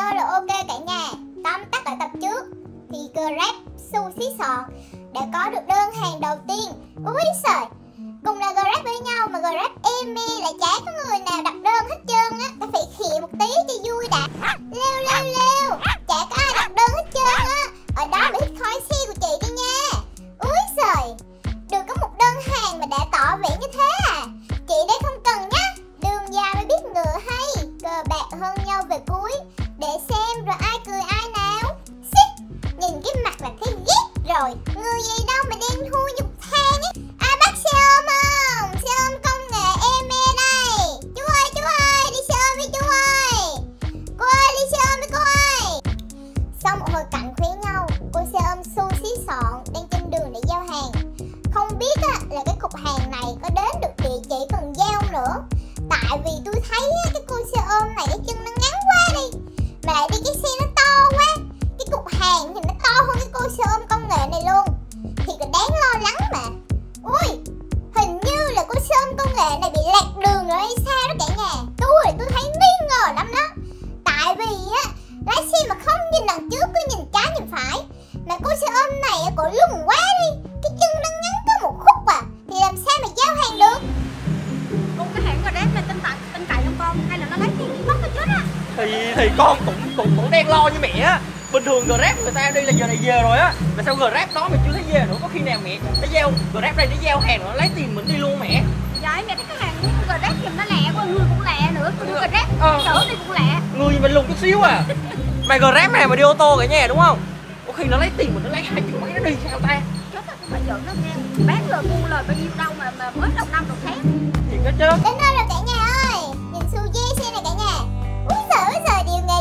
rồi, ok cả nhà. Tóm tắt lại tập trước thì Grab xu xí sọn đã có được đơn hàng đầu tiên. Úi giời, cùng là Grab với nhau mà Grab Eme lại chả có người nào đặt đơn hết trơn á. Ta phải khịa một tí cho vui đã. Leo, chả có ai đặt đơn hết trơn á. Ở đó bị hít khói xe của chị đi nha. Úi giời, được có một đơn hàng mà đã tỏ vẻ như thế à. Chị đây không cần nhá, đường dài mới biết ngựa hay. Cờ bạc hơn nhau về cuối, để xem rồi ai cười ai nào. Xích, nhìn cái mặt là thấy ghét rồi. Người gì đâu mà đen thui dục than á. Bác xe ôm không? Xe ôm công nghệ Eme đây. Chú ơi, đi xe ôm với chú ơi. Cô ơi, đi xe ôm với cô ơi. Sau một hồi cạnh khóe nhau, cô xe ôm xu xí sọn đang trên đường để giao hàng. Không biết á, là cái cục hàng này có đến được địa chỉ Cần Giao nữa. Tại vì tôi thấy á, cái cô xe ôm này cái chân nó ngắn quá đi, mà lại đi cái xe nó to quá. Cái cục hàng thì nó to hơn cái cô xe ôm công nghệ này luôn. Thì còn đáng lo lắng mà. Ui, hình như là cô xe ôm công nghệ này bị lạc đường rồi hay sao đó cả nhà. Tôi thấy nghi ngờ lắm đó. Tại vì á, lái xe mà không nhìn đằng trước, cứ nhìn trái nhìn phải. Mà cô xe ôm này cổ lùn quá đi, cái chân nó ngắn có một khúc à, thì làm sao mà giao hàng được. Con cái hãng Grab này tin cậy không con? Hay là nó lấy tiền đi mất hết chết á? Thì con cũng đang lo như mẹ á. Bình thường Grab người ta đi là giờ này về rồi á, mà sao Grab đó mà chưa thấy về nữa? Có khi nào mẹ nó giao Grab đây để giao hàng nó lấy tiền mình đi luôn mẹ? Vậy mẹ thấy cái hàng của Grab giùm nó lẹ quá, người cũng lẹ nữa. Con Grab chở đi cũng lẹ. Người mình lùn chút xíu à. Mà Grab này mà đi ô tô cả nhà đúng không? Có khi nó lấy tiền mình, nó lấy 20 mấy nó đi sao ta? Chết rồi, phải giỡn nó nghe. Bán lời mua lời bao nhiêu đâu mà mới đầu năm đầu tháng. Thiệt đó chứ. Đến nơi rồi cả nhà ơi. Nhìn xu dê xe này cả nhà. Úi giời, điều nghề.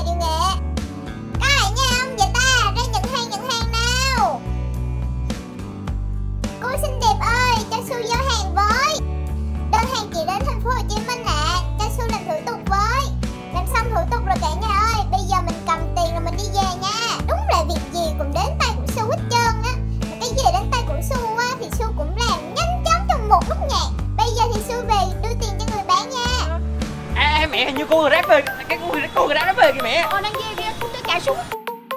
Có ai nha không vậy ta? Ra nhận hàng nào. Cô xinh đẹp ơi, cho Su giao hàng với. Đơn hàng chị đến thành phố Hồ Chí Minh ạ. Cho Su làm thủ tục với. Làm xong thủ tục rồi cả nhà ơi. Bây giờ mình cầm tiền rồi mình đi về nha. Đúng là việc gì cũng đến tay của Su hết trơn á. Mà cái gì đến tay của Su á thì Su cũng làm nhanh chóng trong một lúc nhạc. Bây giờ thì Su về đưa tiền cho người bán nha. Mẹ, hình như cô Grab về, cô Grab nó về kìa mẹ. Đang về không cho chạy xuống.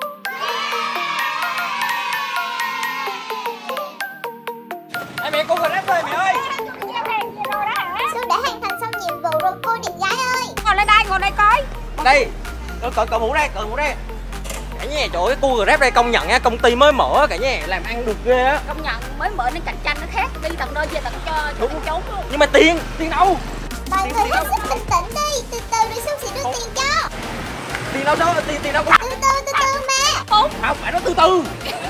Mẹ, cô Grab về mẹ ơi. Su đã hoàn thành xong nhiệm vụ rồi cô đẹp gái ơi. Ngồi đây coi. Đây, cởi mũ đây. Cả nhà, trời ơi, cô Grab đây công nhận á, công ty mới mở cả nhà, làm ăn được ghê á. Công nhận mới mở nên cạnh tranh nó khác, đi tận nơi về tận cho trốn luôn. Nhưng mà tiền đâu? Mọi người hết sức bình tĩnh đi, từ từ rồi Su sẽ đưa tiền cho. Tiền đâu có. Từ từ mà. Không phải nói từ từ.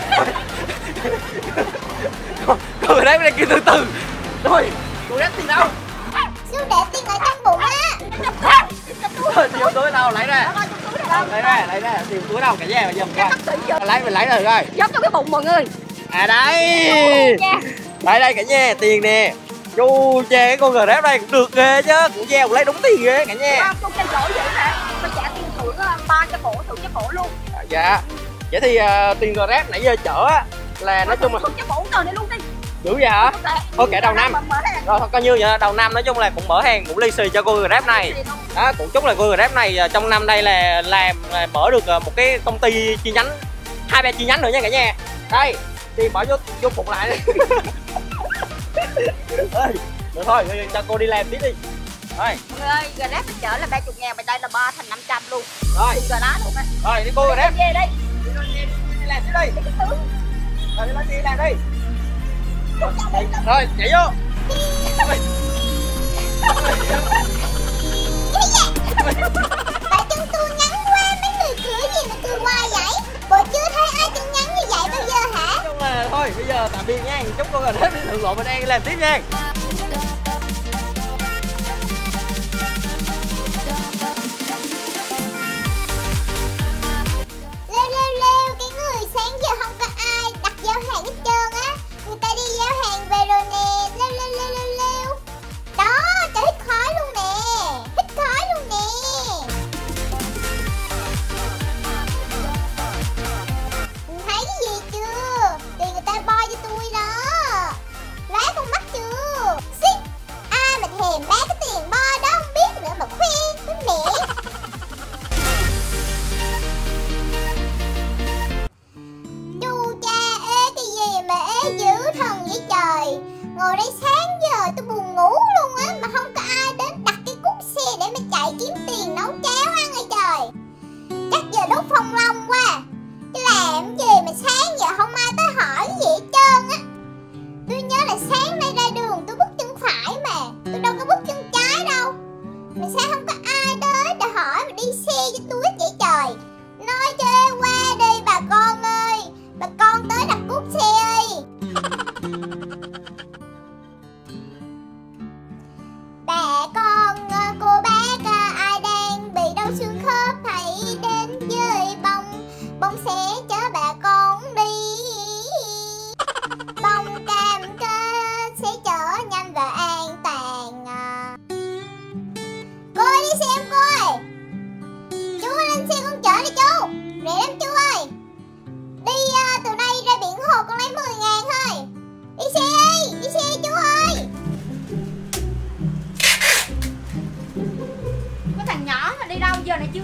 Cô Grab đây kêu từ từ. Rồi, cô Grab tiền đâu? Su để tiền ở trong bụng á. Tiền túi đâu lấy ra? Lấy ra, tiền túi đâu cả nhà mà dùm coi. Mình lấy rồi coi. Giống trong cái bụng mọi người. À đây. Đây cả nhà, tiền nè. Chu chê cái con Grab đây cũng được ghê chứ, cũng gieo lấy đúng tiền ghê cả nhà. Con chơi giỏi vậy nè, phải trả tiền thưởng 3 cho cổ luôn. Dạ. Vậy thì tiền Grab nãy giờ chở á là nói chung là cho cổ rồi đi luôn đi. dữ vậy hả? Thôi kể đầu năm. Rồi coi như vậy đầu năm nói chung là cũng mở hàng cũng lì xì cho cô Grab này. Đó, cũng chúc là cô Grab này trong năm đây là mở được một cái công ty chi nhánh 2-3 chi nhánh nữa nha cả nhà. Đây, tiền bỏ vô phục lại đi. Được thôi, cho cô đi làm tiếp đi. Rồi. Mọi người ơi, Grab mình chở là 30.000 mà đây là 3 thành 500 luôn. Rồi. Đừng đó luôn á. Rồi đi cô Grab. Về đây. Đi làm tiếp đi. Rồi đi làm đi. Rồi, chạy vô. Tại chân tôi ngắn quá, mấy người cười gì mà cười hoài vậy? Bộ chưa thấy ai chân ngắn như vậy bao giờ hả? Nói chung là thôi, bây giờ tạm biệt nha. Chúc cô Grab đi thượng lộ mình đang làm tiếp nha. Leo, cái người sáng giờ không có ai đặt giao hàng hết trơn á. Người ta đi giao hàng về rồi nè. Leo. Đó, cho hít khói luôn nè. Thấy cái gì chưa? Tiền người ta bo cho tôi đó. Lá con mắt chưa?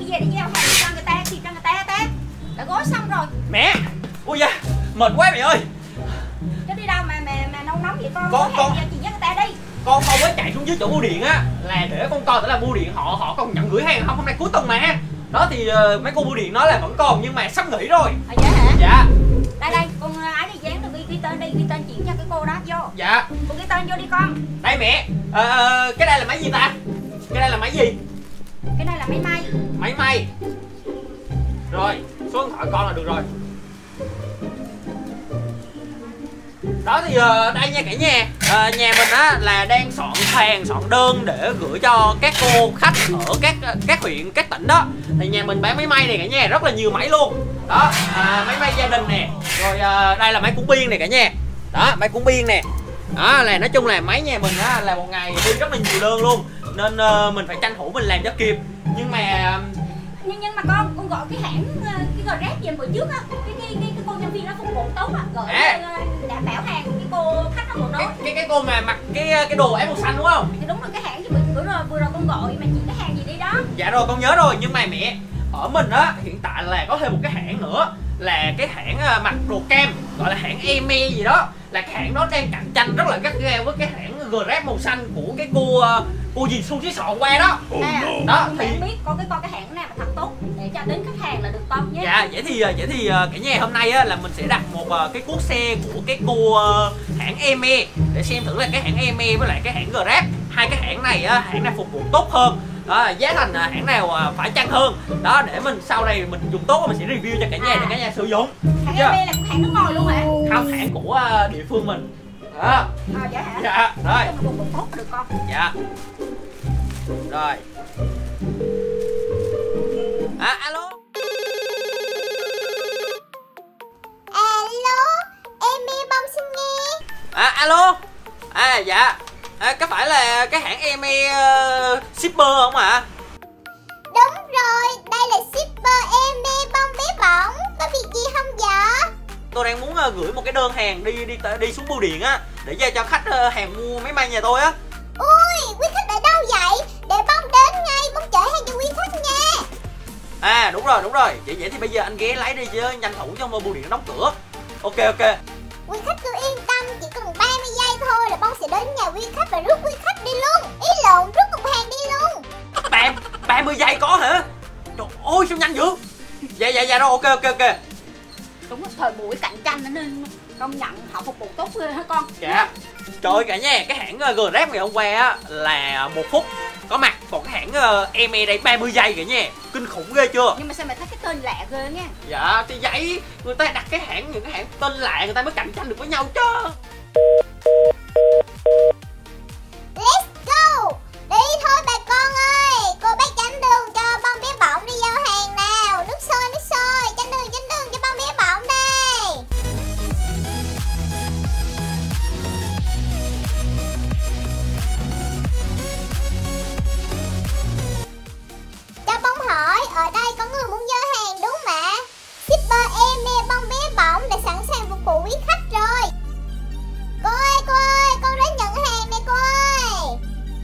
đi về để giao hàng cho người ta, thì cho người ta đã gói xong rồi. Mẹ, ui da, mệt quá mẹ ơi. Chứ đi đâu mà nấu nóng vậy con hàng giao chị với người ta đi. Con mới chạy xuống dưới chỗ bưu điện á, là để con coi thử là bưu điện họ còn nhận gửi hàng không, hôm nay cuối tuần mà. Đó thì mấy cô bưu điện nói là vẫn còn nhưng mà sắp nghỉ rồi. À vậy hả? Dạ. Đây con ấy đi dán được ghi tên đi, ghi tên chuyển cho cái cô đó vô. Dạ. Cô ghi tên vô đi con. Đây mẹ, cái đây là máy gì ta? Cái đây là máy gì? Cái này là máy may. Máy may. Rồi, số điện thoại con là được rồi. Đó thì đây nha cả nhà, nhà mình á là đang soạn hàng, soạn đơn để gửi cho các cô khách ở các huyện, các tỉnh đó. Thì nhà mình bán máy may này cả nhà, rất là nhiều máy luôn. Đó, máy may gia đình nè. Rồi đây là máy cuốn biên này cả nhà. Đó, máy cuốn biên nè. Đó là nói chung là máy nhà mình á là một ngày đi rất là nhiều đơn luôn. Nên mình phải tranh thủ mình làm cho kịp. Nhưng mà con gọi cái hãng cái Grab gì bữa trước á, cái cô nhân viên nó phục vụ tốt á, gọi đảm bảo hàng cái cô khách nó một đó. Cái cô mà mặc cái đồ áo màu xanh đúng không? Thì đúng rồi, cái hãng chứ vừa rồi con gọi mà chị cái hàng gì đi đó. Dạ rồi con nhớ rồi, nhưng mà mẹ, ở mình á hiện tại là có thêm một cái hãng nữa, là cái hãng mặc đồ cam, gọi là hãng Eme gì đó. Là cái hãng đó đang cạnh tranh rất là gắt gao với cái hãng Grab màu xanh của cái cô gì xu xí sọ qua đó. Đó thì em biết có cái hãng nào mà thật tốt để cho đến khách hàng là được con nhé. Dạ, vậy thì cả nhà hôm nay á là mình sẽ đặt một cái cuốc xe của cái cô hãng Eme để xem thử là cái hãng Eme với lại cái hãng Grab, hai cái hãng này á, hãng nào phục vụ tốt hơn. Đó, giá thành hãng nào phải chăng hơn. Đó, để mình sau này mình dùng tốt mình sẽ review cho cả nhà để cả nhà sử dụng. Hãng Eme là một hãng nước ngoài luôn hả? Không, hãng của địa phương mình. Đó. Dạ hả? Dạ, rồi. Phục vụ tốt được con. Dạ. Rồi. Alo. Alo, Eme bông xin nghe. Alo. Dạ. Có phải là cái hãng Eme shipper không ạ? Đúng rồi, đây là shipper Eme bông bé bỏng. Có việc gì không vậy? Tôi đang muốn gửi một cái đơn hàng đi xuống bưu điện á, để giao cho khách hàng mua máy may nhà tôi á. Ui, quý khách ở đâu vậy? Để bông đến ngay, bông chở hàng cho quý khách nha. Đúng rồi. Vậy thì bây giờ anh ghé lấy đi chứ nhanh thủ cho bưu điện nó đóng cửa. Ok. Quý khách cứ yên tâm, chỉ cần 30 giây thôi là bông sẽ đến nhà quý khách và rước quý khách đi luôn. Ý lộn, rước cục hàng đi luôn. 30 giây có hả? Trời ơi sao nhanh dữ. Dạ rồi, ok. Đúng rồi, thời buổi cạnh tranh nên công nhận họ phục vụ tốt ghê hả con? Dạ. Trời ơi cả nhà, cái hãng Grab ngày hôm qua á là 1 phút có mặt, còn cái hãng Eme đây 30 giây cả nhà. Kinh khủng ghê chưa? Nhưng mà sao mày thấy cái tên lạ ghê nha. Dạ thì vậy, người ta đặt những cái hãng tên lạ người ta mới cạnh tranh được với nhau chứ. Let's go. Đi thôi bà con ơi. Cô bác tránh đường cho bông bé bỏng đi giao hàng nào. Nước sôi tránh đường cho bông bé bỏng đây. Cho bông hỏi, ở đây có người muốn giao hàng đúng không ạ? Shipper Eme bông bé bỏng đã sẵn sàng phục vụ quý khách rồi. Cô ơi, con đến nhận hàng nè cô ơi.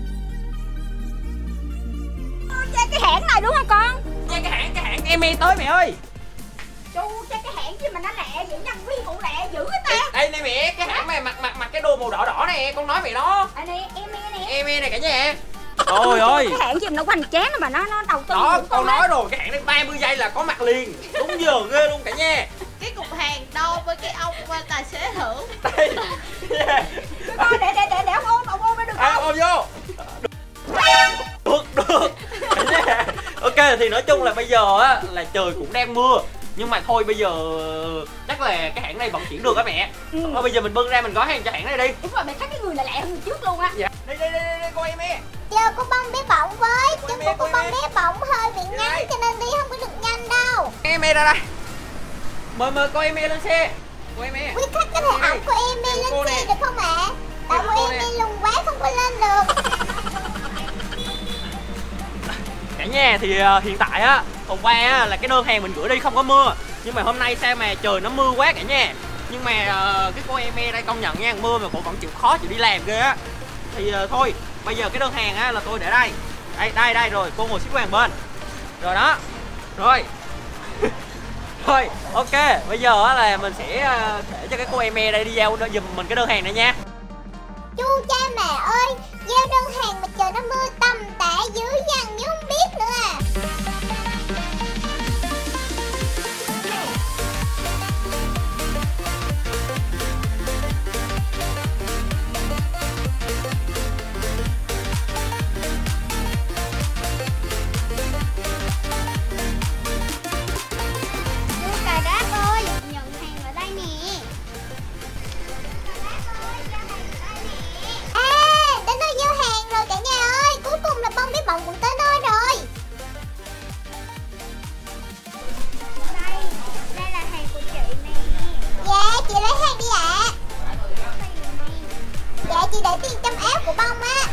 Cái hãng này đúng không con? Dạ cái hãng Eme tới mẹ ơi. Chú cái hãng gì mà nó lẹ vậy, nhân viên cũng lẹ dữ hết ta. Đây này mẹ, cái hãng mà mặc cái đồ màu đỏ nè, con nói mẹ đó. Này Eme nè. Eme này cả nhà. Trời ơi. Cái hãng gì mà nó hoành tráng mà nó đầu tư. Đó, con nói rồi, cái hãng này 30 giây là có mặt liền. Đúng giờ ghê luôn cả nhà. Cái cục hàng đo với cái ông tài xế thưởng. Đây. Yeah. Con để ông ôm nó được không? Ôm vô. Được. Yeah. Ok thì nói chung là bây giờ á là trời cũng đang mưa. Nhưng mà thôi bây giờ chắc là cái hãng này vận chuyển được á mẹ. Thôi bây giờ mình bưng ra mình gói hàng cho hãng này đi. Đúng rồi, mày thấy cái người là lẹ hơn người trước luôn á. Dạ. Đi coi em đi. Chờ cô bông bé bỏng với. Chân của cô bông bé bỏng hơi bị ngắn cho nên đi không có được nhanh đâu. Em ra đây. Mời coi em lên xe. Cô em. Quý khách có thể ẵm cô em lên xe được không ạ? Tại cô em lùn quá không có lên được. Cả nhà thì hiện tại á hôm qua á, là cái đơn hàng mình gửi đi không có mưa, nhưng mà hôm nay sao mà trời nó mưa quá cả nhà. Nhưng mà cái cô em đây công nhận nha, mưa mà cô vẫn chịu khó chịu đi làm ghê á. Thì thôi bây giờ cái đơn hàng á là tôi để đây rồi, cô ngồi xếp qua hàng bên rồi đó. Rồi rồi, ok, bây giờ á là mình sẽ để cho cái cô Eme đây đi giao giùm mình cái đơn hàng này nha. Chu cha mẹ ơi, giao đơn hàng mà trời nó mưa tầm tã dữ dằn như không biết nữa à. Chị để tiền trong áo của bông á.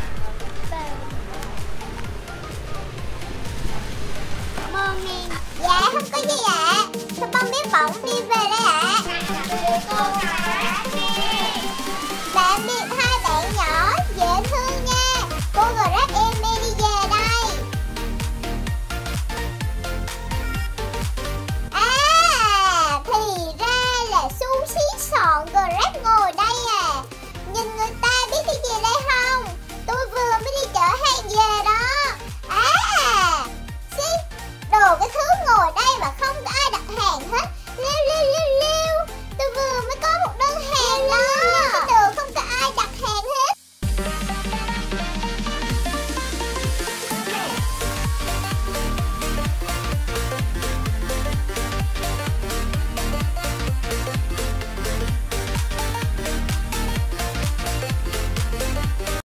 Cảm ơn em. Dạ không có gì ạ. Sao bông biết bỏng đi